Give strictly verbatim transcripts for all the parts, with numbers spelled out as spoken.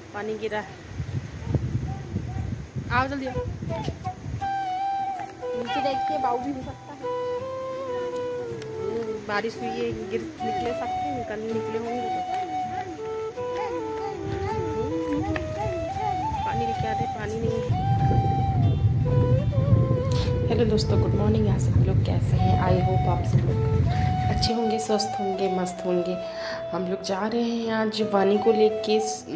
पानी गिरा है। आओ जल्दी आओ। नीचे देखिए बाऊ भी हो सकता है। बारिश हुई है, गिर निकले सकते हैं, कल निकले होंगे तो पानी लेके आते, पानी नहीं है। हेलो दोस्तों, गुड मॉर्निंग। आप सब लोग कैसे हैं? आई होप आप सब लोग अच्छे होंगे, स्वस्थ होंगे, मस्त होंगे। हम लोग जा रहे हैं आज वानी को लेके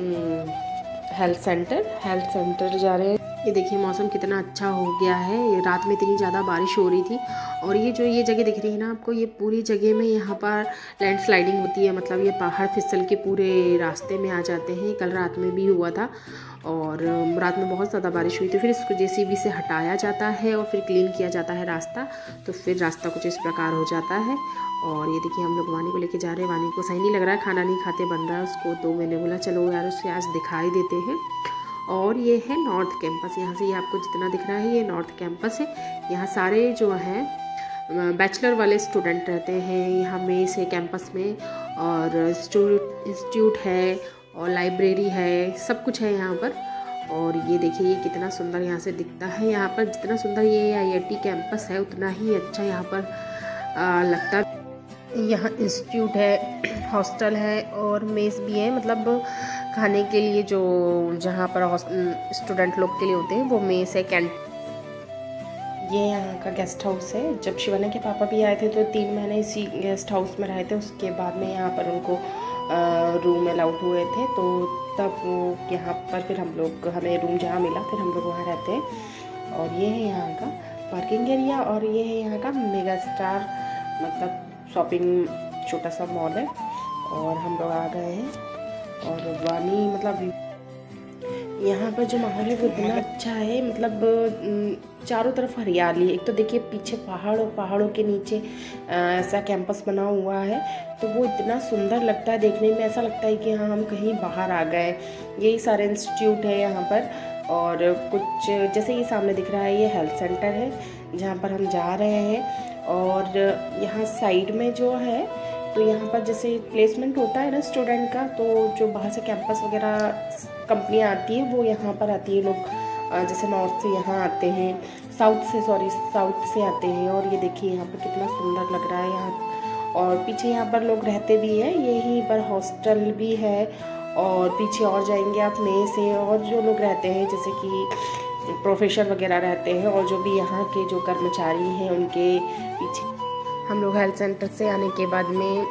हेल्थ सेंटर हेल्थ सेंटर जा रहे हैं। ये देखिए मौसम कितना अच्छा हो गया है। रात में इतनी ज़्यादा बारिश हो रही थी और ये जो ये जगह दिख रही है ना आपको, ये पूरी जगह में यहाँ पर लैंड स्लाइडिंग होती है। मतलब ये पहाड़ फिसल के पूरे रास्ते में आ जाते हैं। कल रात में भी हुआ था और रात में बहुत ज़्यादा बारिश हुई थी। फिर इसको जेसीबी से हटाया जाता है और फिर क्लीन किया जाता है रास्ता, तो फिर रास्ता कुछ इस प्रकार हो जाता है। और ये देखिए हम लोग वानी को लेके जा रहे हैं। वानी को सही नहीं लग रहा है, खाना नहीं खाते बन रहा है उसको, तो मैंने बोला चलो यार उसे आज दिखाई देते हैं। और ये है नॉर्थ कैंपस। यहाँ से ये आपको जितना दिख रहा है ये नॉर्थ कैंपस है। यहाँ सारे जो हैं बैचलर वाले स्टूडेंट रहते हैं। यहाँ मेस है कैंपस में और इंस्टीट्यूट है और लाइब्रेरी है, सब कुछ है यहाँ पर। और ये देखिए ये कितना सुंदर यहाँ से दिखता है। यहाँ पर जितना सुंदर ये आई आई टी कैंपस है उतना ही अच्छा यहाँ पर आ, लगता है। यहाँ इंस्टीट्यूट है, हॉस्टल है और मेस भी है। मतलब खाने के लिए जो जहाँ पर स्टूडेंट लोग के लिए होते हैं वो मेस है, कैंटीन। ये यहाँ का गेस्ट हाउस है। जब शिवानी के पापा भी आए थे तो तीन महीने इसी गेस्ट हाउस में रहे थे। उसके बाद में यहाँ पर उनको रूम अलाउड हुए थे, तो तब वो यहाँ पर फिर हम लोग हमें रूम जहाँ मिला फिर हम लोग वहाँ रहते हैं। और ये है यहाँ का पार्किंग एरिया और ये है यहाँ का मेगा स्टार मतलब शॉपिंग छोटा सा मॉल है। और हम लोग आ गए हैं और वानी मतलब यहाँ पर जो माहौल है वो इतना अच्छा है। मतलब चारों तरफ हरियाली। एक तो देखिए पीछे पहाड़ और पहाड़ों के नीचे ऐसा कैंपस बना हुआ है, तो वो इतना सुंदर लगता है देखने में। ऐसा लगता है कि हाँ हम कहीं बाहर आ गए। यही सारे इंस्टीट्यूट है यहाँ पर। और कुछ जैसे ये सामने दिख रहा है ये हेल्थ सेंटर है जहाँ पर हम जा रहे हैं। और यहाँ साइड में जो है तो यहाँ पर जैसे प्लेसमेंट होता है ना स्टूडेंट का, तो जो बाहर से कैंपस वगैरह कंपनियाँ आती है वो यहाँ पर आती है। लोग जैसे नॉर्थ से यहाँ आते हैं, साउथ से सॉरी साउथ से आते हैं। और ये देखिए यहाँ पर कितना सुंदर लग रहा है यहाँ। और पीछे यहाँ पर लोग रहते भी हैं, यहीं पर हॉस्टल भी है। और पीछे और जाएंगे आप मेस है और जो लोग रहते हैं जैसे कि प्रोफेसर वगैरह रहते हैं और जो भी यहाँ के जो कर्मचारी हैं उनके पीछे। हम लोग हेल्थ सेंटर से आने के बाद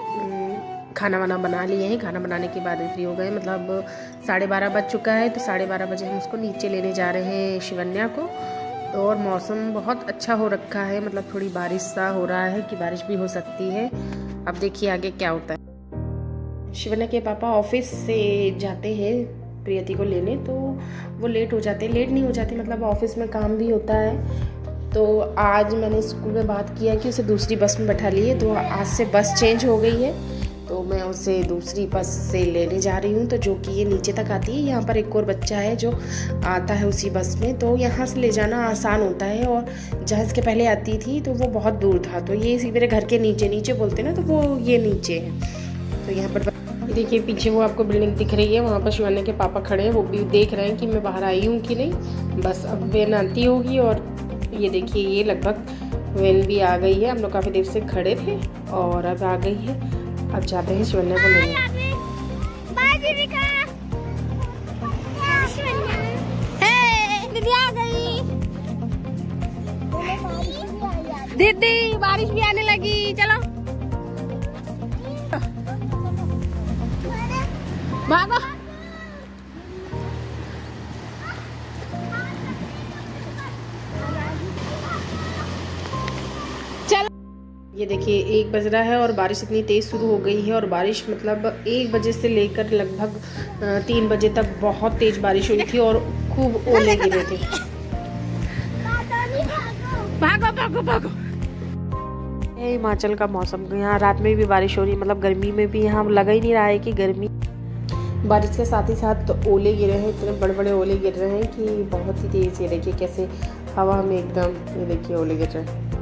में खाना वाना बना लिए हैं। खाना बनाने के बाद फ्री हो गए। मतलब साढ़े बारह बज चुका है, तो साढ़े बारह बजे हम उसको नीचे लेने जा रहे हैं शिवन्या को। तो और मौसम बहुत अच्छा हो रखा है। मतलब थोड़ी बारिश सा हो रहा है कि बारिश भी हो सकती है। अब देखिए आगे क्या होता है। शिवन्या के पापा ऑफिस से जाते हैं प्रियति को लेने, तो वो लेट हो जाते लेट नहीं हो जाते मतलब ऑफिस में काम भी होता है। तो आज मैंने स्कूल में बात किया कि उसे दूसरी बस में बैठा लिए, तो आज से बस चेंज हो गई है, तो मैं उसे दूसरी बस से लेने जा रही हूँ। तो जो कि ये नीचे तक आती है। यहाँ पर एक और बच्चा है जो आता है उसी बस में, तो यहाँ से ले जाना आसान होता है। और जहाँ इसके पहले आती थी तो वो बहुत दूर था, तो ये इसी मेरे घर के नीचे नीचे बोलते ना, तो वो ये नीचे है। तो यहाँ पर देखिए पीछे वो आपको बिल्डिंग दिख रही है, वहाँ पर शिवानी के पापा खड़े हैं। वो भी देख रहे हैं कि मैं बाहर आई हूँ कि नहीं। बस अब वैन आती होगी। और ये देखिए ये लगभग वैन भी आ गई है। हम लोग काफ़ी देर से खड़े थे और अब आ गई है। अब जाते हैं शिवन्या को लेने। दीदी आ गई। दीदी बारिश भी आने लगी, चलो भागो। ये देखिए एक बज रहा है और बारिश इतनी तेज़ शुरू हो गई है। और बारिश मतलब एक बजे से लेकर लगभग तीन बजे तक बहुत तेज़ बारिश हुई थी और खूब ओले गिरे थे। भागो भागो भागो। हिमाचल का मौसम, यहाँ रात में भी बारिश हो रही है। मतलब गर्मी में भी यहाँ लगा ही नहीं रहा है कि गर्मी। बारिश के साथ ही साथ तो ओले गिरे हैं, इतने बड़े बड़े ओले गिर रहे हैं कि बहुत ही तेज़। ये देखिए कैसे हवा में एकदम, ये देखिए ओले गिर रहे हैं।